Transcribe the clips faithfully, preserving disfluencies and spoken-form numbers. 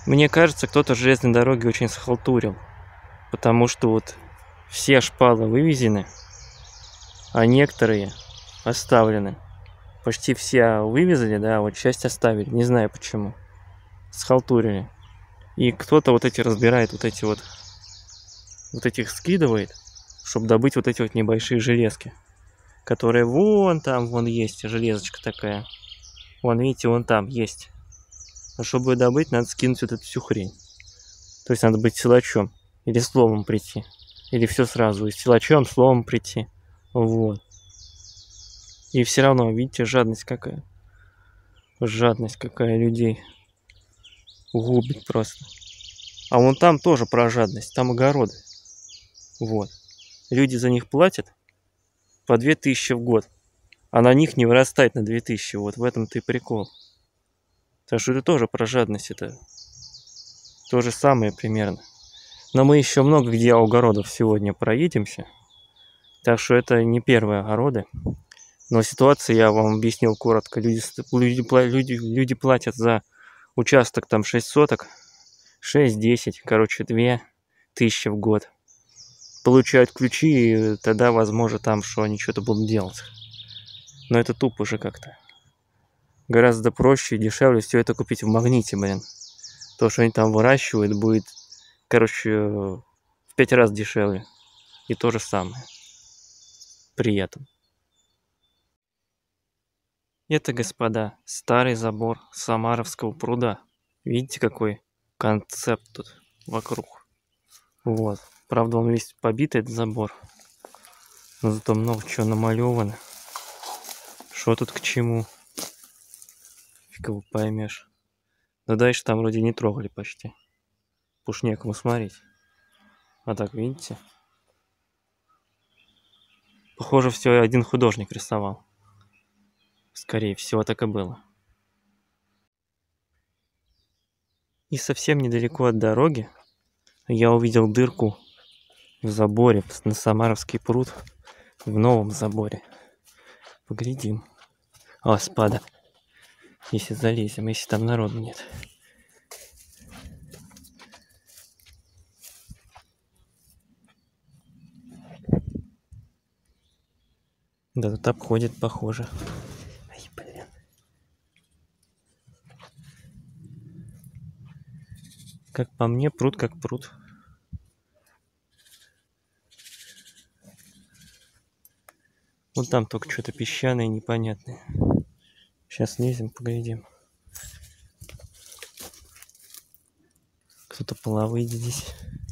Мне кажется, кто-то железной дороги очень схалтурил, потому что вот все шпалы вывезены, а некоторые оставлены. Почти все вывезли, да, вот часть оставили, не знаю почему. Схалтурили. И кто-то вот эти разбирает, вот эти вот, вот этих скидывает, чтобы добыть вот эти вот небольшие железки, которые вон там, вон есть железочка такая. Вон, видите, вон там есть. Но чтобы ее добыть, надо скинуть вот эту всю хрень. То есть надо быть силачом. Или словом прийти. Или все сразу. И силачом, словом прийти. Вот. И все равно, видите, жадность какая. Жадность какая людей. Губит просто. А вон там тоже про жадность. Там огороды. Вот. Люди за них платят по две тысячи в год. А на них не вырастает на две тысячи. Вот в этом-то и прикол. Так что это тоже про жадность. Это то же самое примерно. Но мы еще много где огородов сегодня проедемся. Так что это не первые огороды. Но ситуация я вам объяснил коротко. Люди, люди, люди, люди платят за участок там шесть соток. шесть-десять. Короче, две тысячи в год. Получают ключи, и тогда, возможно, там что они что-то будут делать. Но это тупо уже как-то. Гораздо проще и дешевле все это купить в Магните, блин. То, что они там выращивают, будет, короче, в пять раз дешевле. И то же самое. При этом. Это, господа, старый забор Самаровского пруда. Видите, какой концепт тут вокруг. Вот. Правда, он весь побитый, этот забор. Но зато много чего намалевано. Что тут к чему? Фиг его поймешь. Да дальше там вроде не трогали почти. Уж некому смотреть. А так, видите? Похоже, все один художник рисовал. Скорее всего, так и было. И совсем недалеко от дороги я увидел дырку в заборе на Самаровский пруд. В новом заборе. Поглядим. О, спада. Если залезем, если там народу нет. Да, тут обходит, похоже. Ай, блин. Как по мне, пруд как пруд. Вот там только что-то песчаное, непонятное. Сейчас лезем, поглядим. Кто-то половые здесь.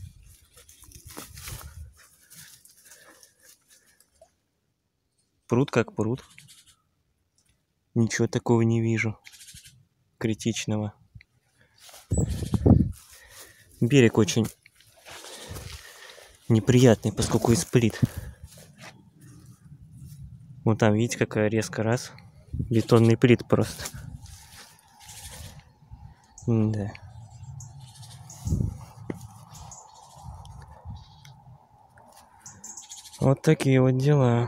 Пруд как пруд. Ничего такого не вижу. Критичного. Берег очень неприятный, поскольку исплит. Вон там, видите, какая резко раз. Бетонный плит просто. Да. Вот такие вот дела.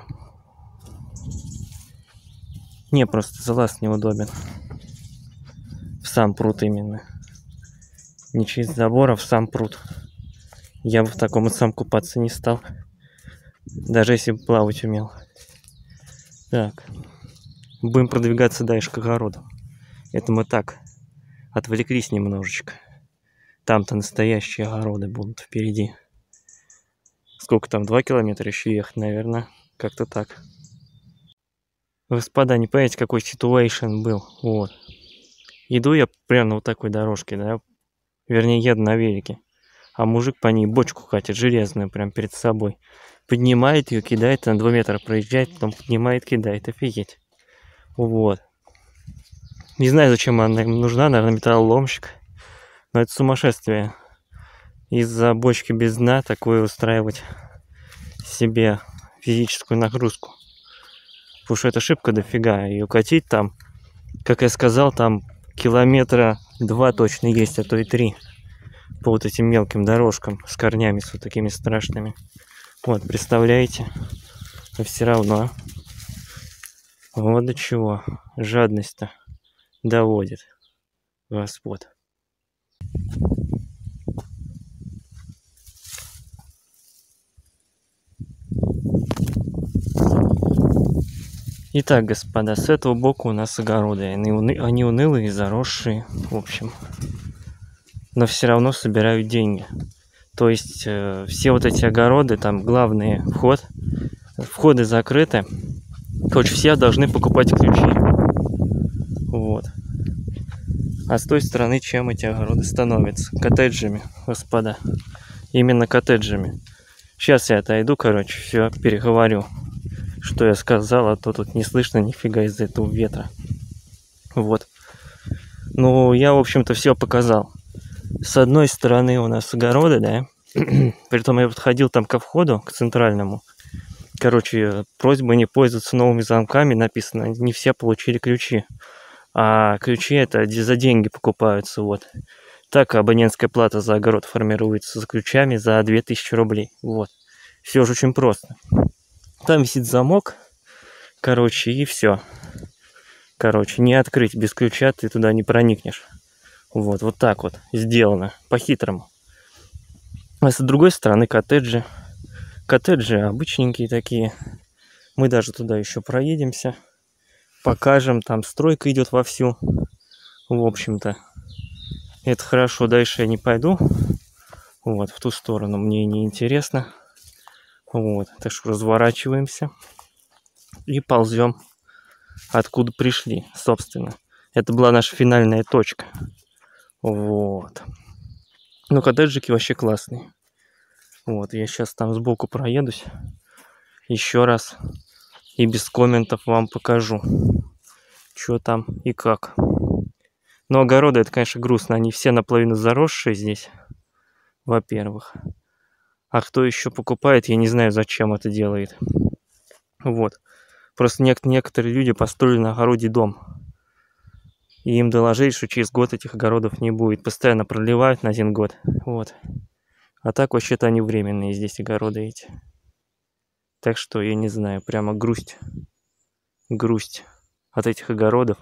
Не, просто залаз неудобен. В сам пруд именно. Не через забор, а в сам пруд. Я бы в таком и сам купаться не стал. Даже если бы плавать умел. Так. Будем продвигаться дальше к огороду. Это мы так отвлеклись немножечко. Там-то настоящие огороды будут впереди. Сколько там? Два километра еще ехать, наверное. Как-то так. Господа, не понимаете, какой ситуэйшн был. Вот. Иду я прямо на вот такой дорожке, да. Вернее, еду на велике. А мужик по ней бочку катит, железную, прям перед собой. Поднимает ее, кидает, на два метра проезжает, потом поднимает, кидает. Офигеть. Вот. Не знаю, зачем она им нужна, наверное, металлоломщик. Но это сумасшествие. Из-за бочки без дна такое устраивать себе физическую нагрузку. Потому что это шибко дофига. И укатить там, как я сказал, там километра два точно есть, а то и три. По вот этим мелким дорожкам с корнями, с вот такими страшными. Вот, представляете? Но все равно. Вот до чего жадность-то доводит Господ. Итак, господа, с этого бока у нас огороды. Они, уны... Они унылые, заросшие, в общем. Но все равно собирают деньги. То есть э, все вот эти огороды, там главный вход, входы закрыты. Короче, все должны покупать ключи. Вот. А с той стороны чем эти огороды становятся? Коттеджами, господа. Именно коттеджами. Сейчас я отойду, короче, все переговорю. Что я сказал, а то тут не слышно нифига из-за этого ветра. Вот. Ну, я, в общем-то, все показал. С одной стороны у нас огороды, да. Притом я подходил там ко входу, к центральному. Короче, просьба не пользоваться новыми замками написано. Не все получили ключи. А ключи это за деньги покупаются, вот. Так абонентская плата за огород формируется за ключами за две тысячи рублей. Вот. Все же очень просто. Там висит замок, короче, и все. Короче, не открыть без ключа, ты туда не проникнешь. Вот, вот так вот сделано, по-хитрому. А с другой стороны коттеджи. Коттеджи обычненькие такие. Мы даже туда еще проедемся. Покажем, там стройка идет вовсю. В общем-то, это хорошо. Дальше я не пойду. Вот, в ту сторону мне не интересно. Вот, так что разворачиваемся и ползем, откуда пришли, собственно. Это была наша финальная точка. Вот. Ну, коттеджики вообще классные. Вот, я сейчас там сбоку проедусь. Еще раз. И без комментов вам покажу, что там и как. Но огороды, это, конечно, грустно. Они все наполовину заросшие здесь, во-первых. А кто еще покупает, я не знаю, зачем это делает. Вот. Просто нек- некоторые люди построили на огороде дом. И им доложили, что через год этих огородов не будет. Постоянно проливают на один год. Вот. А так вообще-то они временные здесь огороды эти. Так что, я не знаю, прямо грусть. Грусть от этих огородов.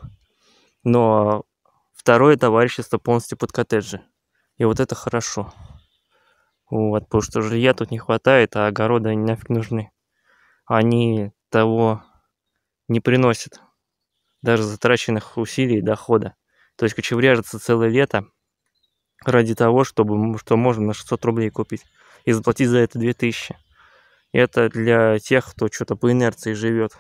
Но второе товарищество полностью под коттеджи. И вот это хорошо. Вот, потому что жилья тут не хватает, а огороды они нафиг нужны. Они того не приносят. Даже затраченных усилий и дохода. То есть кочевряжется целое лето ради того, чтобы что можно на шестьсот рублей купить. И заплатить за это две тысячи. Это для тех, кто что-то по инерции живет.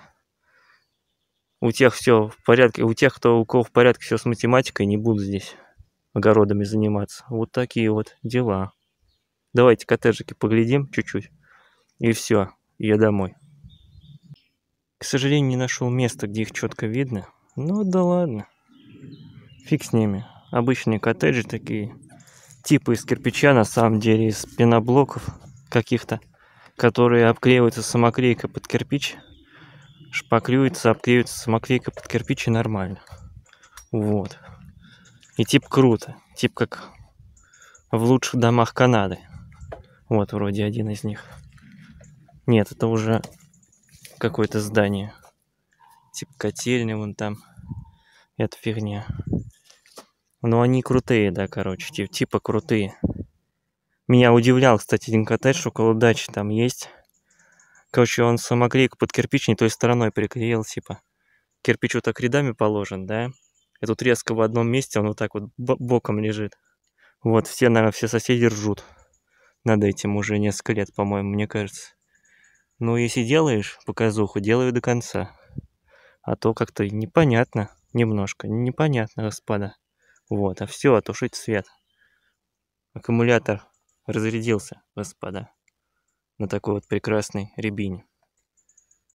У тех все в порядке. У тех, кто у кого в порядке все с математикой, не будут здесь огородами заниматься. Вот такие вот дела. Давайте коттеджики поглядим чуть-чуть. И все. Я домой. К сожалению, не нашел места, где их четко видно. Ну да ладно. Фиг с ними. Обычные коттеджи такие. Типа из кирпича, на самом деле, из пеноблоков каких-то, которые обклеиваются самоклейкой под кирпич. Шпаклюются, обклеиваются самоклейкой под кирпич, и нормально. Вот. И тип круто. Тип как в лучших домах Канады. Вот вроде один из них. Нет, это уже какое-то здание. Тип котельный вон там. Это фигня. Но они крутые, да, короче. Тип, типа крутые. Меня удивлял, кстати, один коттедж около дачи там есть. Короче, он самоклейку под кирпич не той стороной приклеил, типа. Кирпич вот так рядами положен, да? И тут резко в одном месте он вот так вот боком лежит. Вот, все, наверное, все соседи ржут над этим уже несколько лет, по-моему, мне кажется. Ну, если делаешь показуху, делай до конца. А то как-то непонятно, немножко, непонятно, господа. Вот, а все, тушить свет. Аккумулятор разрядился, господа, на такой вот прекрасной рябине.